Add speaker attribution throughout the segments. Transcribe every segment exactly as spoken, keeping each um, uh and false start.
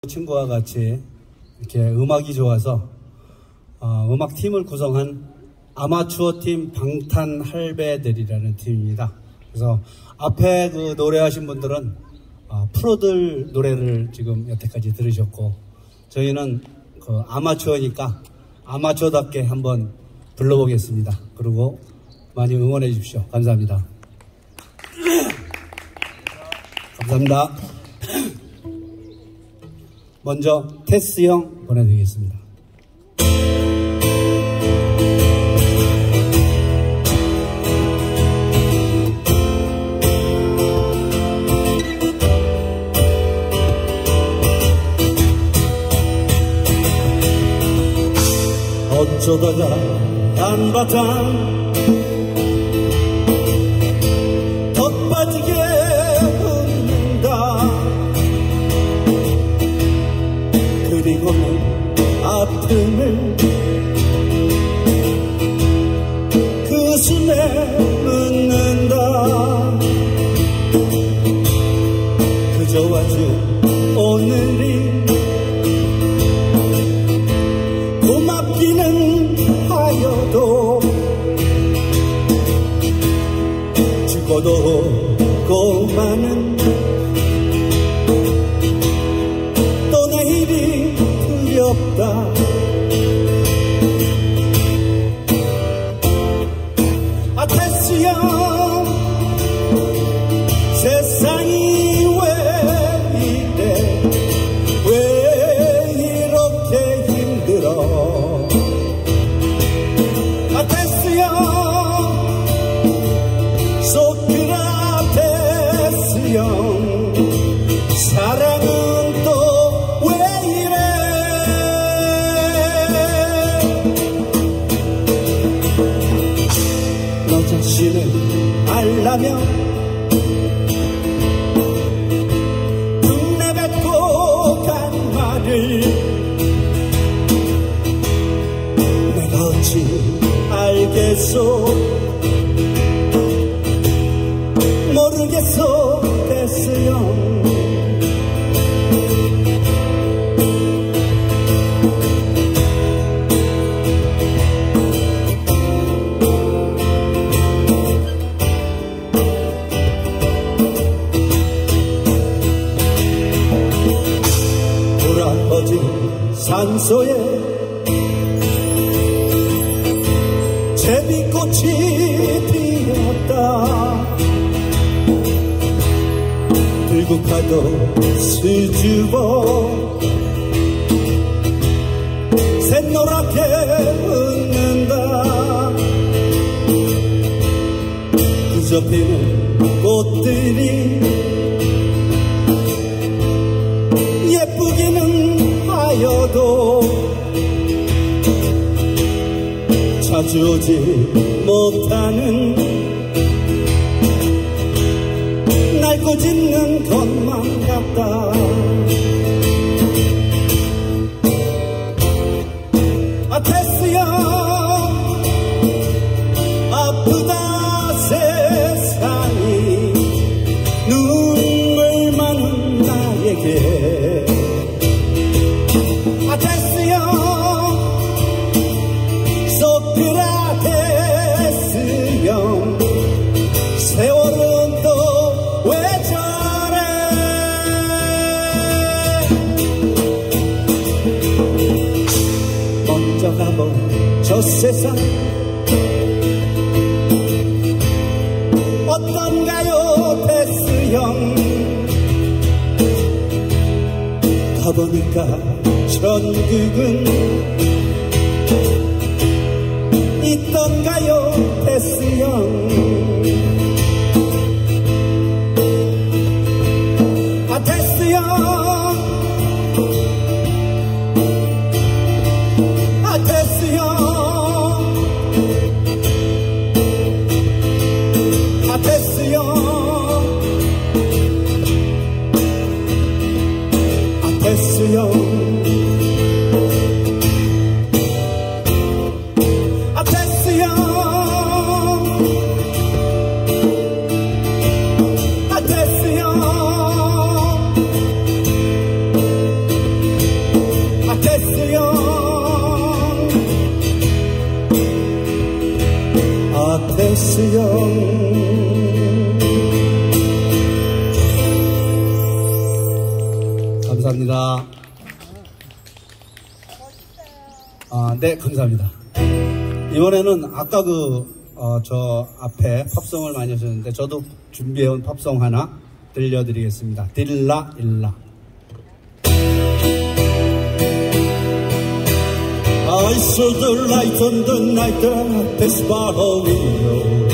Speaker 1: 친구와 같이 이렇게 음악이 좋아서 어, 음악팀을 구성한 아마추어 팀 방탄할배들이라는 팀입니다. 그래서 앞에 그 노래하신 분들은 어, 프로들 노래를 지금 여태까지 들으셨고, 저희는 그 아마추어니까 아마추어답게 한번 불러보겠습니다. 그리고 많이 응원해 주십시오. 감사합니다. 감사합니다. 먼저 테스 형 보내드리겠습니다. 어쩌다가 한바탕 더 빠지게 웃는다. 그리고는 아픔을 그 숨에 묻는다. 그저 아주 오늘이 고맙기는 하여도 죽어도 고마는 또 내일이 두렵다. 아 테스 형, 세상이 왜 이래, 왜 이렇게 힘들어. 아 테스 형, 소크라테스 형, 사랑은 또 왜 이래. 너 자신을 알라면 내뱉고 간 말을 내가 어찌 알겠소. 모르겠소 테스 형. 돌아버진 산소에 제비꽃이 피었다. 들고 가도 수줍어 샛노랗게 웃는다. 그저 피는 꽃들이 예쁘기는 하여도 자주 오지 못하는 날 꼬집는 것만 같다. 아 테스 형, 아프다 세상이 눈물 많은 나에게. 아 테스 형, 소크라테스 형, 세월은 또 왜 저래. 먼저 가본 저 세상 어떤가요 테스 형. 가보니까 천국은 있던가요 테스 형. 아 테스 형, 아 테스 형, 아 테스 형, 아 테스 형. 아테스형. 감사합니다. 아, 네, 감사합니다. 이번에는 아까 그, 어, 저 앞에 팝송을 많이 하셨는데 저도 준비해온 팝송 하나 들려드리겠습니다. 딜라 일라. I saw the light on the night at the sparrow window.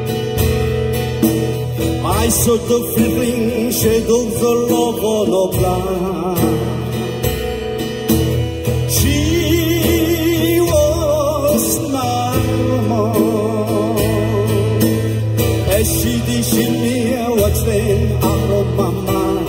Speaker 1: I saw the flickering shadows all over the blind. She was my woman. As she did, she knew what's been out of my mind.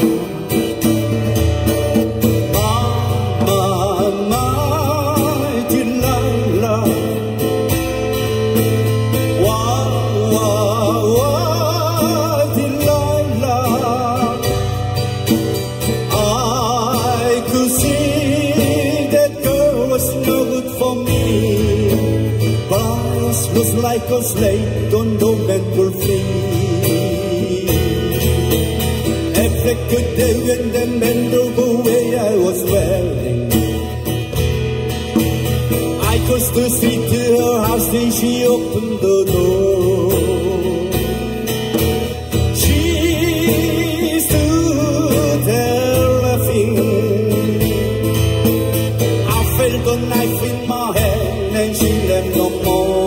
Speaker 1: Was like a slave, don't know men will flee. Every good day when the men drove away, I was wearing. I crossed the street to her house, then she opened the door. She stood there laughing. I felt a knife in my hand, and she left no more.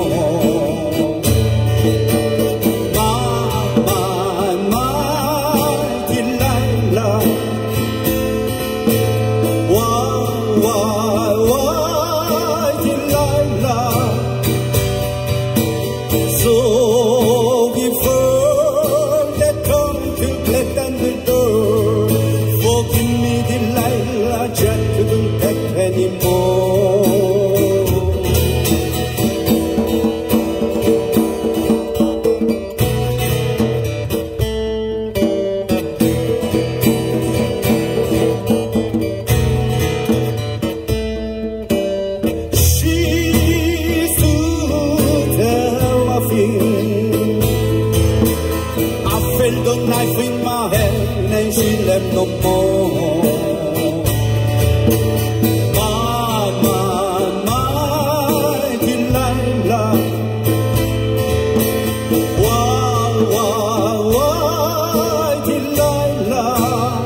Speaker 1: No more. My, my, my Delilah. Why, why, why Delilah?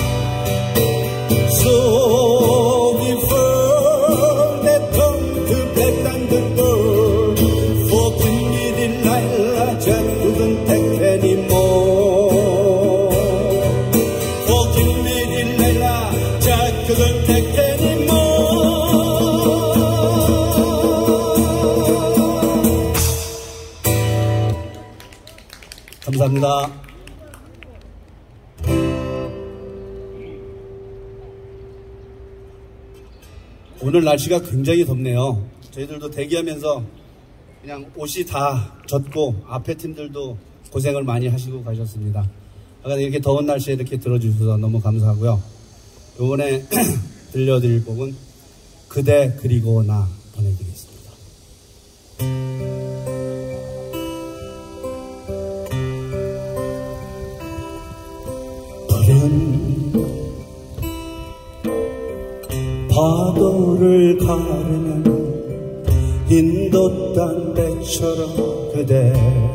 Speaker 1: So give her that tongue to black and the girl. Forgive me Delilah, Jack couldn't take anymore. Couldn't take anymore. 감사합니다. 오늘 날씨가 굉장히 덥네요. 저희들도 대기하면서 그냥 옷이 다 젖고 앞에 팀들도 고생을 많이 하시고 가셨습니다. 아까 이렇게 더운 날씨에 이렇게 들어주셔서 너무 감사하고요. 이번에 들려드릴 곡은 그대 그리고 나 보내드리겠습니다. 푸른 파도를 가르는 인도딴 배처럼 그대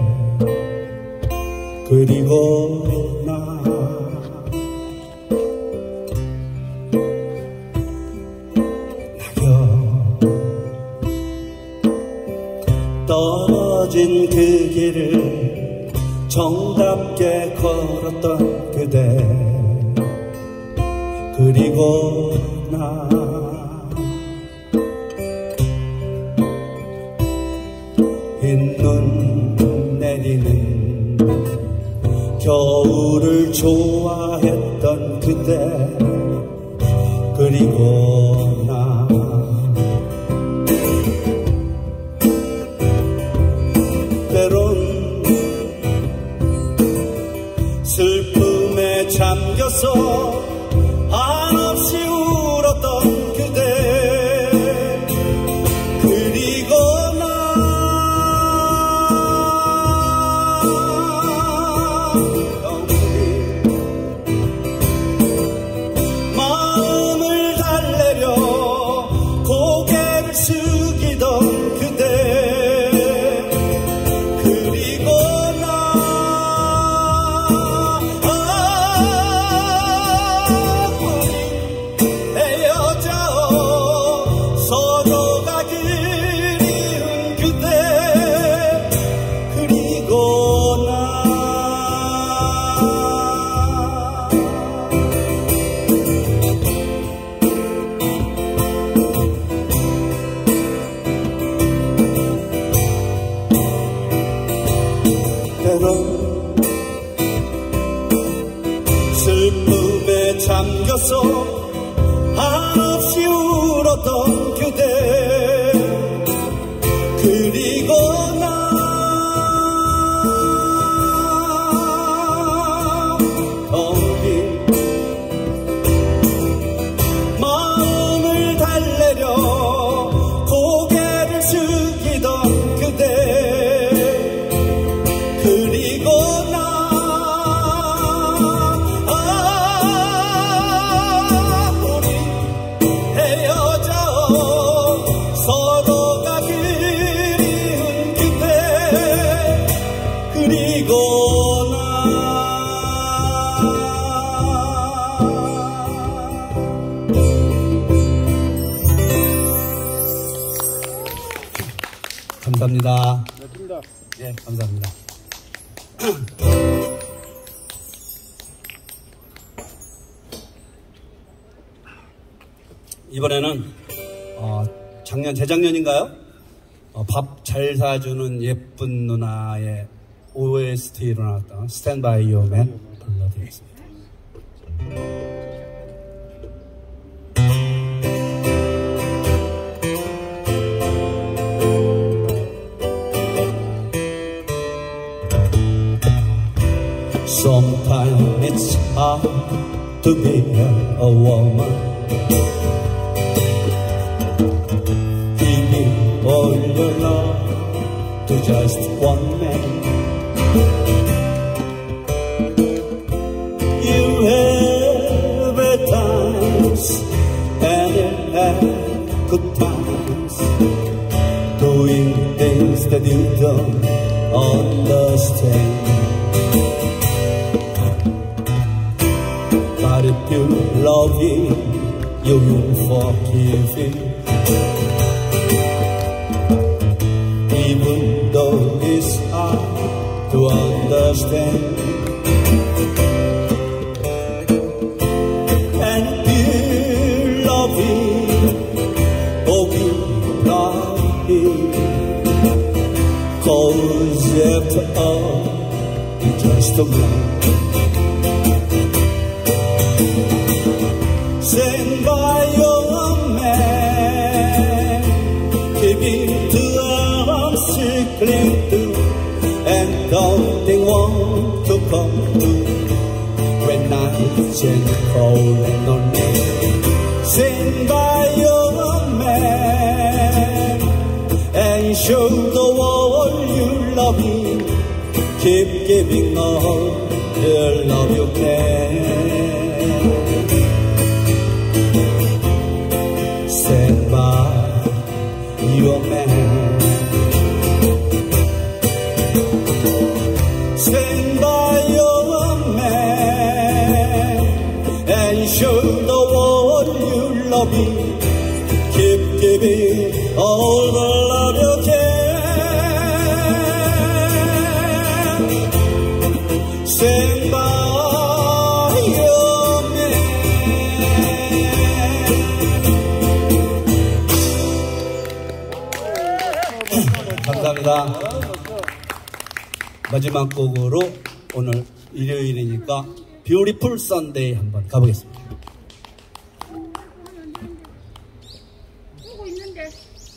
Speaker 1: 그리고 나 떨어진 그 길을 정답게 걸었던 그대 그리고 나 흰눈 내리는 겨울을 좋아했던 그대 그리고 나 슬픔에 잠겨서 한없이 울었던 그대 그리고 나 감사합니다. 네, 감사합니다. 이번에는 어, 작년, 재작년인가요? 어, 밥 잘 사주는 예쁜 누나의 오에스티로 나왔던 Stand By Your Man 불러드리겠습니다. Sometimes it's hard to be a woman, giving all your love to just one man. You have bad times and you have good times, doing things that you don't understand. But if you love him, you will forgive him, even though it's hard to understand. And if you love him, forgive him, 'cause after all, he's just a man. Stand by your man, keeping to arms you cling to, and don't want to come to when nights and cold and lonely. Stand by your man and show the world you love him. Keep giving all the love you can. Stand by your man. Stand by your man and show the world you love him. Keep giving all the love you can. Stand by. 감사합니다. 마지막 곡으로 오늘 일요일이니까 뷰티풀 선데이 한번 가보겠습니다.
Speaker 2: 보고 있는데.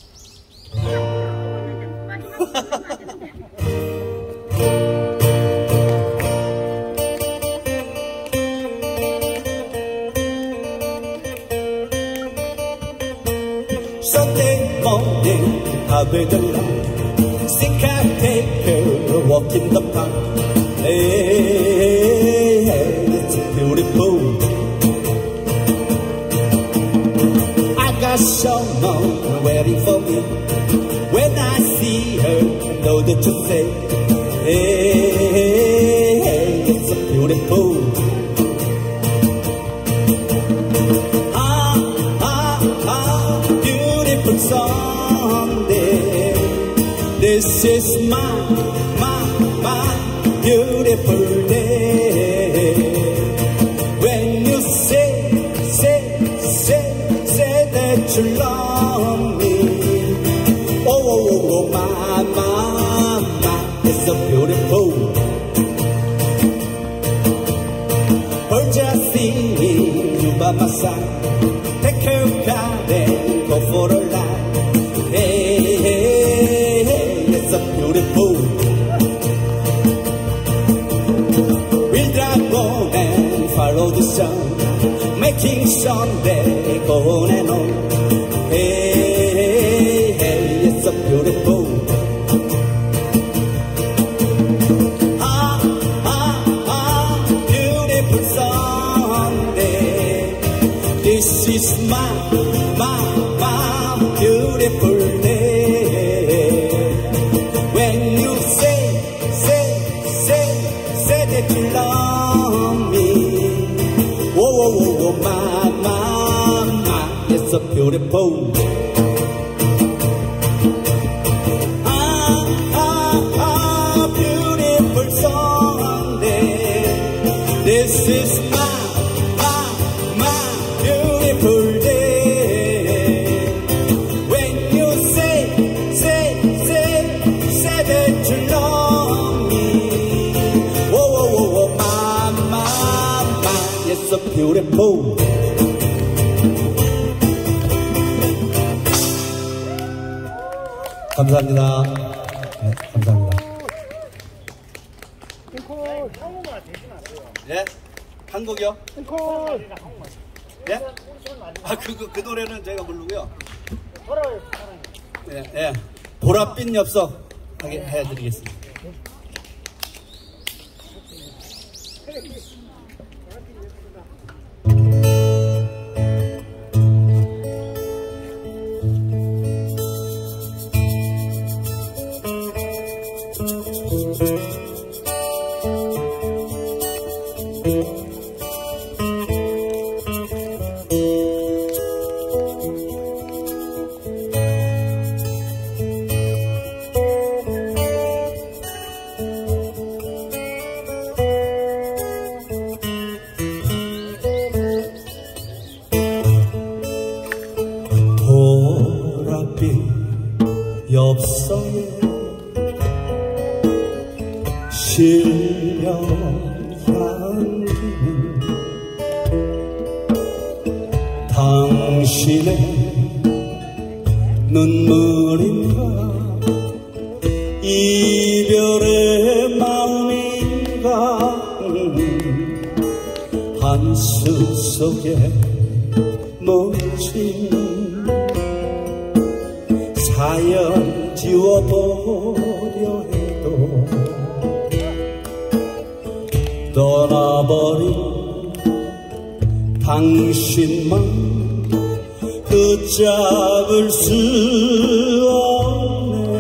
Speaker 1: Sunday morning, I will the light. Think I take her walk in the park. Hey, hey, it's beautiful. I got someone waiting for me. When I see her, I know that you say, hey, hey, it's a beautiful. Ah, ah, ah, beautiful Sunday. This is my, my, my beautiful day. When you say, say, say, say that you love me. Oh, oh, oh, oh, my, my, my, it's so beautiful. Or just seeing you by my side. Take her car and go for a ride. Hey, hey, hey, it's so beautiful. We'll drive on and follow the sun, making Sunday go on and on. Hey, hey, hey, it's so beautiful. Ah, ah, ah, beautiful Sunday. This is my, my, my beautiful day. When you say, say, say, say that you love me. Whoa, whoa, whoa, whoa, my, my, so beautiful. Ah, ah, ah, beautiful Sunday. This is my, my, my beautiful day. When you say, say, say, say that you love me. Whoa, whoa, whoa, whoa, my, my, my, yes, so beautiful. 감사합니다. 네, 감사합니다. 예? 한 곡이요? 예? 아, 그, 그, 그 노래는 제가 부르고요. 예, 예. 보랏빛 엽서 하게 해드리겠습니다. 엽서에 실려 향기는 당신의 눈물인가 이별의 마음인가 한숨 속에 멈춘 사연 지워보려 해도 떠나버린 당신만 붙잡을 수 없네.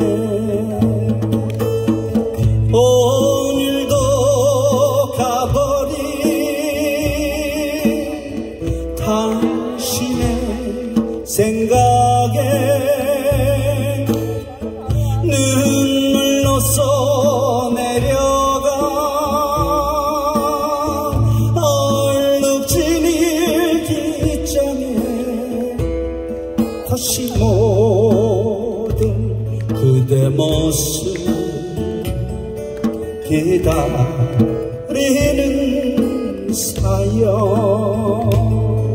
Speaker 1: 오늘도 가버린 당신의 생각에 눈물로 쏟내려가 얼룩진 일기장에 다시 모든 그대 모습 기다리는 사연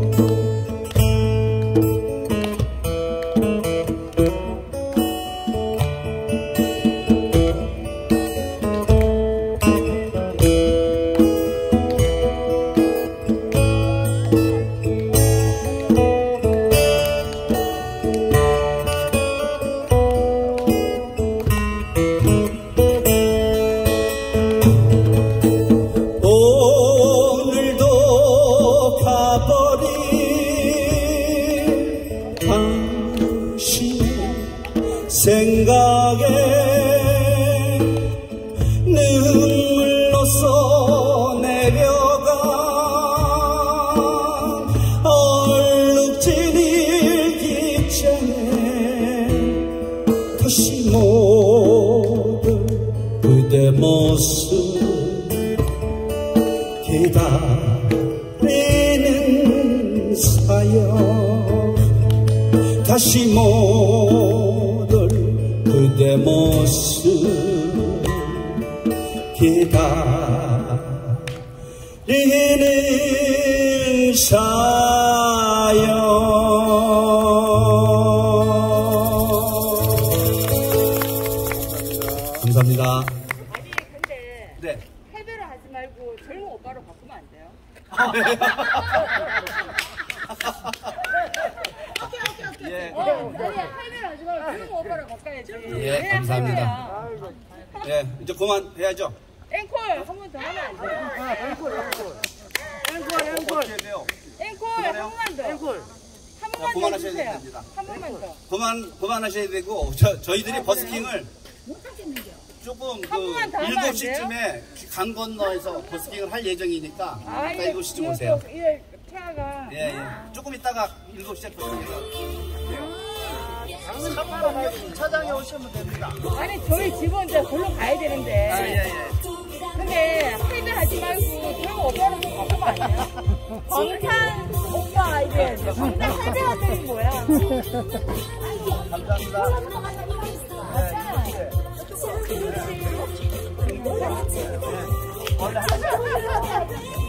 Speaker 1: 생각에 눈물로 쏟내려가 얼룩진 일기장에 다시 모든 그대 모습 기다리는 사연 다시 모든 그대 모습 기다리는 사연 감사합니다.
Speaker 2: 아니 근데
Speaker 1: 네.
Speaker 2: 패배를 하지 말고 젊은 오빠로 바꾸면 안 돼요?
Speaker 1: 예.
Speaker 2: 어, 아니 패배를 하지 말고 젊은 오빠로 바꿔야지.
Speaker 1: 예, 감사합니다. 예, 이제 그만 해야죠.
Speaker 2: 앵콜 한 번 더 하면 안 돼요?
Speaker 3: 앵콜, 앵콜. 앵콜, 앵콜.
Speaker 1: 어떻게 해요?
Speaker 2: 앵콜 한 번만 더.
Speaker 3: 앵콜.
Speaker 2: 한
Speaker 1: 자,
Speaker 2: 번만 더
Speaker 1: 그만하셔야
Speaker 2: 해주세요.
Speaker 1: 됩니다.
Speaker 2: 한 번만 더.
Speaker 1: 그만, 그만하셔야 되고, 저, 저희들이 버스킹을 조금 그
Speaker 2: 번만 더 하면 안
Speaker 1: 일곱 시쯤에 강 건너에서 버스킹을 할 예정이니까
Speaker 2: 아,
Speaker 1: 일곱 시쯤 오세요.
Speaker 2: 이거 차가.
Speaker 1: 예, 예. 조금 있다가 일곱 시에 도착해요.
Speaker 3: 장사하러 차장에 오시면 됩니다.
Speaker 2: 아니 저희 집은 이제 걸로 가야 되는데.
Speaker 1: 아, 예, 예.
Speaker 2: 근데 할배하지 말고 저희 오빠는 좀 바꾸면 안 돼요? 정탄 오빠 이게 정탄 할배하는 뭐야?
Speaker 3: 감사합니다.
Speaker 2: 그렇지.